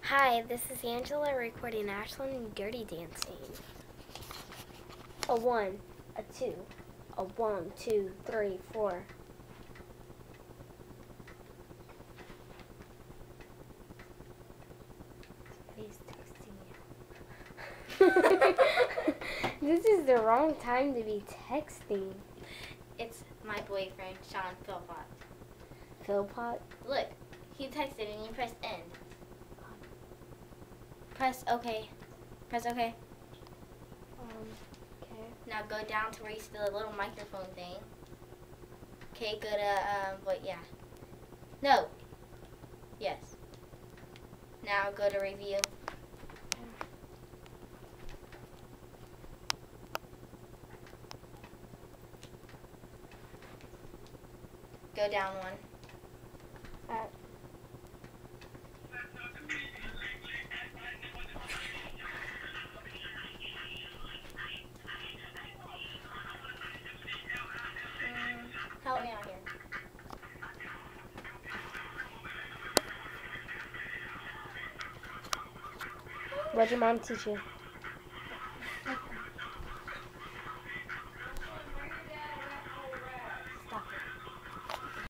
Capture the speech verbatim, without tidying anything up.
Hi, this is Angela recording Ashlon and Dirty Dancing. A one, a two, a one, two, three, four. Somebody's texting you. This is the wrong time to be texting. It's my boyfriend, Sean Philpott. Philpott? Look, he texted and you press end. Press OK. Press OK. Um, okay. Now go down to where you see the little microphone thing. Okay, go to, um, what, yeah. No. Yes. Now go to review. Go down one. Alright. Help me out here. What'd your mom teach you?